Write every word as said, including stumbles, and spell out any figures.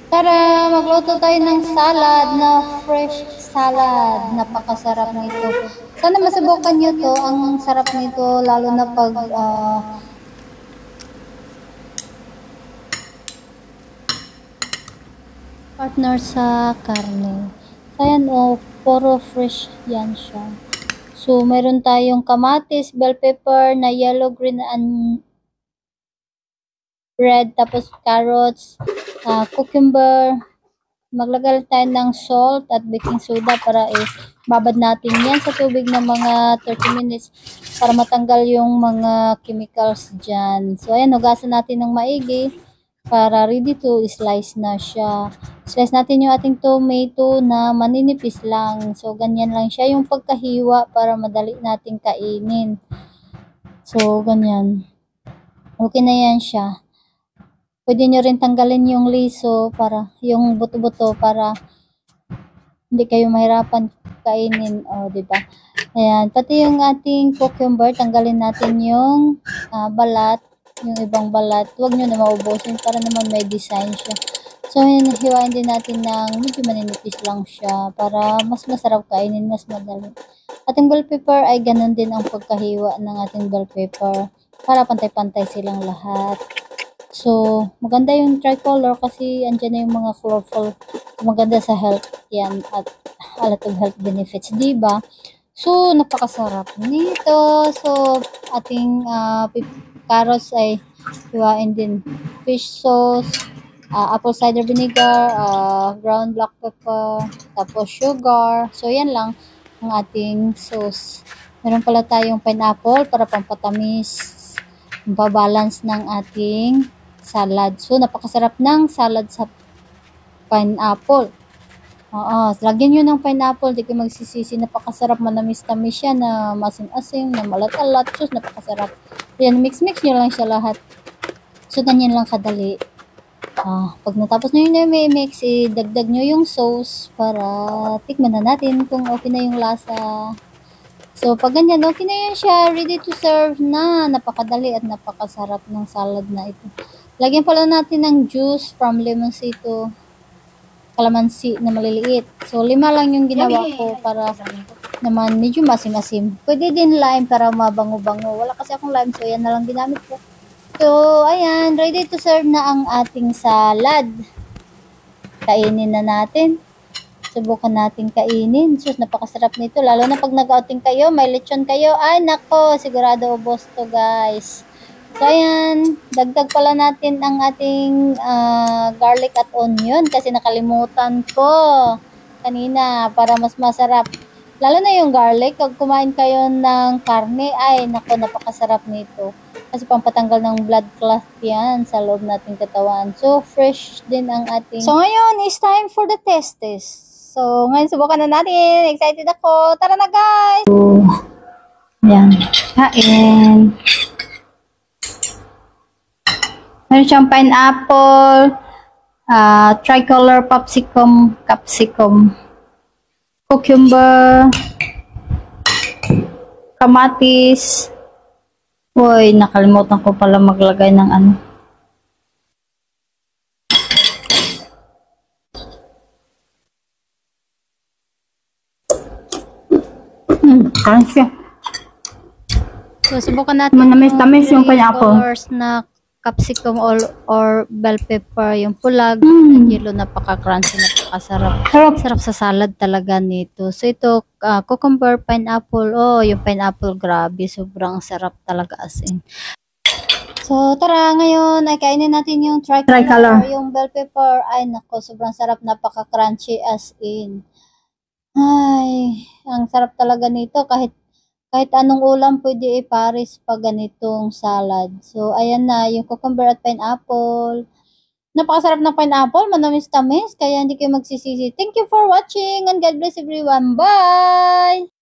Tara, magluto tayo ng salad na fresh salad. Napakasarap nito. Sana masubukan nyo to. Ang sarap nito, lalo na pag uh, partner sa karne. So, ayan o, oh, puro fresh yan siya. So, meron tayong kamatis, bell pepper na yellow, green, and red, tapos carrots, uh, cucumber. Maglagay tayo ng salt at baking soda para is babad natin yan sa tubig ng mga thirty minutes para matanggal yung mga chemicals dyan. So, ayan, hugasan natin ng maigi para ready to slice na siya. Slice natin yung ating tomato na maninipis lang. So, ganyan lang siya yung pagkahiwa para madali nating kainin. So, ganyan. Okay na yan siya. Pwede nyo rin tanggalin yung liso para, yung buto-buto para hindi kayo mahirapan kainin. O, diba? Ayan. Pati yung ating cucumber, tanggalin natin yung uh, balat, yung ibang balat. Huwag nyo na maubusin para naman may design siya. So, hiwain din natin ng medyo maninipis lang siya para mas masarap kainin, mas madali. Ating bell pepper ay ganun din ang pagkahiwa ng ating bell pepper para pantay-pantay silang lahat. So, maganda yung tricolor kasi andyan na yung mga colorful. Maganda sa health yan at a lot of health benefits, diba? So, napakasarap nito. So, ating uh, carrots ay hiwain din. Fish sauce, uh, apple cider vinegar, uh, ground black pepper, tapos sugar. So, yan lang ang ating sauce. Meron pala tayong pineapple para pampatamis, pabalance ng ating salad. So, napakasarap ng salad sa pineapple. Oo, lagyan nyo ng pineapple, di kayo magsisisi. Napakasarap, manamis-tamis siya na masim-asim, na malat-alat. So, napakasarap. Yan, mix-mix nyo lang siya lahat. So, ganyan lang kadali. Ah, pag natapos nyo yung mix, idagdag nyo yung sauce para tikman na natin kung okay na yung lasa. So, pag ganyan, okay na yan siya. Ready to serve na. Napakadali at napakasarap ng salad na ito. Lagyan pala natin ng juice from lemon sito, kalamansi na maliliit. So, lima lang yung ginawa ko para naman medyo masim-asim. Pwede din lime para mabango-bango. Wala kasi akong lime, so yan na lang ginamit ko. So, ayan, ready to serve na ang ating salad. Kainin na natin. Subukan natin kainin. Sus, napakasarap nito. Lalo na pag nag-outing kayo, may lechon kayo. Ay, nako, sigurado ubos to, guys. So, ayan, dagdag pala natin ang ating uh, garlic at onion kasi nakalimutan ko kanina para mas masarap. Lalo na yung garlic, pag kumain kayo ng karne, ay, nako, napakasarap nito. Kasi pampatanggal ng blood clot yan sa loob nating katawan. So, fresh din ang ating... So, ngayon, it's time for the test test. So, ngayon, subukan na natin. Excited ako. Tara na, guys! So, ayan, kain. Meron siyang pineapple, uh, tricolor capsicum, capsicum, cucumber, kamatis. Uy, nakalimutan ko pala maglagay ng ano. Hmm, crunchy. So, subukan natin manamis-tamis yung pineapple. Colors na capsicum or, or bell pepper, yung pulag, mm. yellow, napaka-crunchy, napakasarap. Sarap. Sarap sa salad talaga nito. So, ito, uh, cucumber, pineapple, oh, yung pineapple, grabe, sobrang sarap talaga as in. So, tara, ngayon, ay kainin natin yung tricolor, tricolor. Yung bell pepper, ay, nako, sobrang sarap, napaka-crunchy as in. Ay, ang sarap talaga nito, kahit kahit anong ulam pwede ipares pag ganitong salad. So, ayan na, yung cucumber at pineapple. Napakasarap ng pineapple, manamis-tamis, kaya hindi kayo magsisisi. Thank you for watching and God bless everyone. Bye!